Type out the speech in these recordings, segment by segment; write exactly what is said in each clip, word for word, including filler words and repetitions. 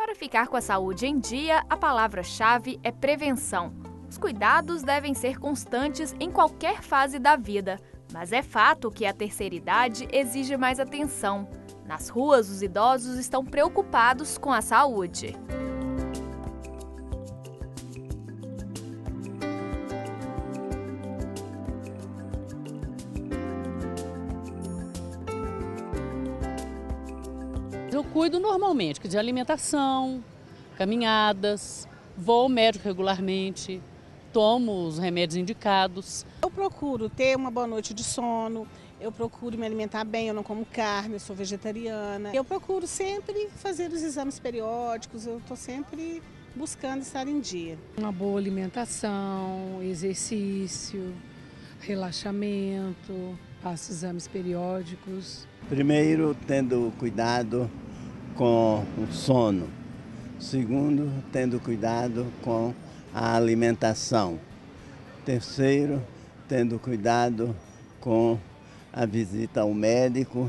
Para ficar com a saúde em dia, a palavra-chave é prevenção. Os cuidados devem ser constantes em qualquer fase da vida, mas é fato que a terceira idade exige mais atenção. Nas ruas, os idosos estão preocupados com a saúde. Eu cuido normalmente de alimentação, caminhadas, vou ao médico regularmente, tomo os remédios indicados. Eu procuro ter uma boa noite de sono, eu procuro me alimentar bem, eu não como carne, eu sou vegetariana. Eu procuro sempre fazer os exames periódicos, eu estou sempre buscando estar em dia. Uma boa alimentação, exercício, relaxamento, faço exames periódicos. Primeiro, tendo cuidado com o sono. Segundo, tendo cuidado com a alimentação. Terceiro, tendo cuidado com a visita ao médico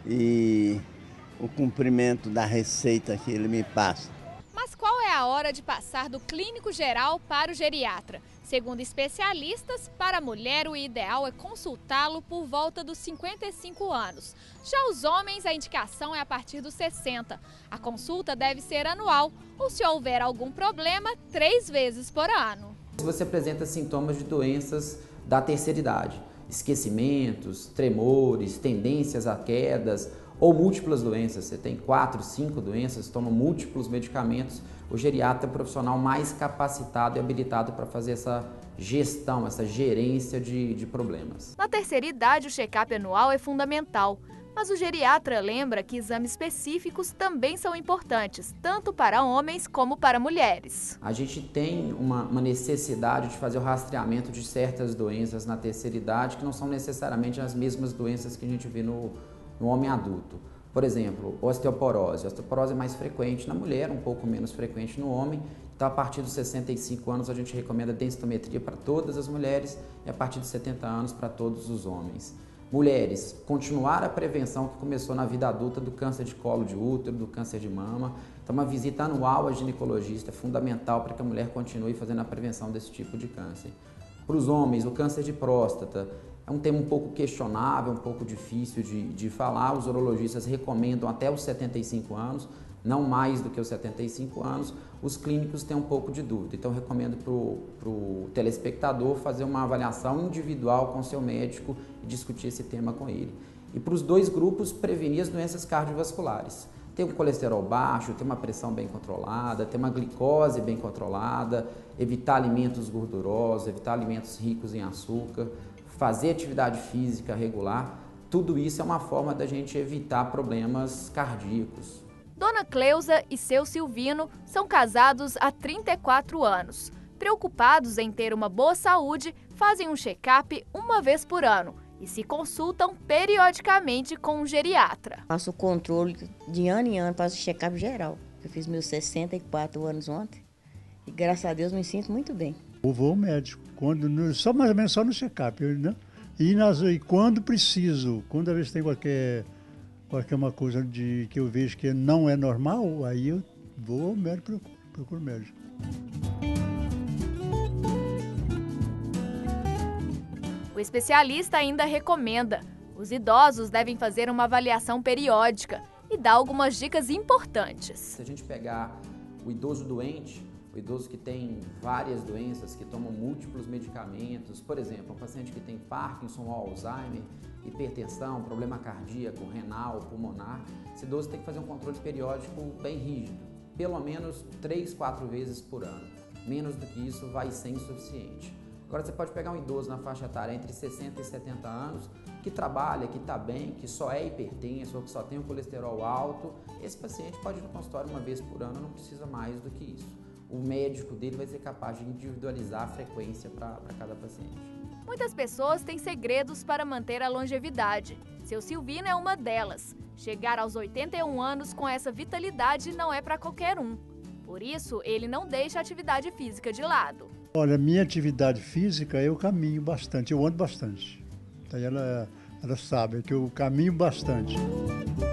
e o cumprimento da receita que ele me passa. Mas qual é a hora de passar do clínico geral para o geriatra? Segundo especialistas, para a mulher o ideal é consultá-lo por volta dos cinquenta e cinco anos. Já os homens, a indicação é a partir dos sessenta. A consulta deve ser anual ou, se houver algum problema, três vezes por ano. Se você apresenta sintomas de doenças da terceira idade, esquecimentos, tremores, tendências a quedas ou múltiplas doenças, você tem quatro, cinco doenças, toma múltiplos medicamentos, o geriatra é o profissional mais capacitado e habilitado para fazer essa gestão, essa gerência de, de problemas. Na terceira idade, o check-up anual é fundamental, mas o geriatra lembra que exames específicos também são importantes, tanto para homens como para mulheres. A gente tem uma, uma necessidade de fazer o rastreamento de certas doenças na terceira idade, que não são necessariamente as mesmas doenças que a gente vê no, no homem adulto. Por exemplo, osteoporose. A osteoporose é mais frequente na mulher, um pouco menos frequente no homem. Então, a partir dos sessenta e cinco anos, a gente recomenda densitometria para todas as mulheres e a partir de setenta anos para todos os homens. Mulheres, continuar a prevenção que começou na vida adulta do câncer de colo de útero, do câncer de mama. Então, uma visita anual a ginecologista é fundamental para que a mulher continue fazendo a prevenção desse tipo de câncer. Para os homens, o câncer de próstata é um tema um pouco questionável, um pouco difícil de, de falar. Os urologistas recomendam até os setenta e cinco anos, não mais do que os setenta e cinco anos. Os clínicos têm um pouco de dúvida, então recomendo para o telespectador fazer uma avaliação individual com seu médico e discutir esse tema com ele. E para os dois grupos, prevenir as doenças cardiovasculares. Ter um colesterol baixo, ter uma pressão bem controlada, ter uma glicose bem controlada, evitar alimentos gordurosos, evitar alimentos ricos em açúcar, fazer atividade física regular, tudo isso é uma forma da gente evitar problemas cardíacos. Dona Cleusa e seu Silvino são casados há trinta e quatro anos. Preocupados em ter uma boa saúde, fazem um check-up uma vez por ano e se consultam periodicamente com um geriatra. Faço o controle de ano em ano, faço check-up geral. Eu fiz meus sessenta e quatro anos ontem e graças a Deus me sinto muito bem. Eu vou ao médico, quando, só mais ou menos só no check-up, né? E, nas, e quando preciso, quando às vezes tem qualquer, qualquer uma coisa de, que eu vejo que não é normal, aí eu vou ao médico, procuro, procuro o médico. O especialista ainda recomenda: os idosos devem fazer uma avaliação periódica e dá algumas dicas importantes. Se a gente pegar o idoso doente, o idoso que tem várias doenças, que toma múltiplos medicamentos, por exemplo, um paciente que tem Parkinson ou Alzheimer, hipertensão, problema cardíaco, renal, pulmonar, esse idoso tem que fazer um controle periódico bem rígido, pelo menos três, quatro vezes por ano. Menos do que isso vai ser insuficiente. Agora, você pode pegar um idoso na faixa etária entre sessenta e setenta anos, que trabalha, que está bem, que só é hipertenso ou que só tem um colesterol alto. Esse paciente pode ir no consultório uma vez por ano, não precisa mais do que isso. O médico dele vai ser capaz de individualizar a frequência para cada paciente. Muitas pessoas têm segredos para manter a longevidade. Seu Silvino é uma delas. Chegar aos oitenta e um anos com essa vitalidade não é para qualquer um. Por isso, ele não deixa a atividade física de lado. Olha, minha atividade física, eu caminho bastante, eu ando bastante. Então ela, ela sabe que eu caminho bastante.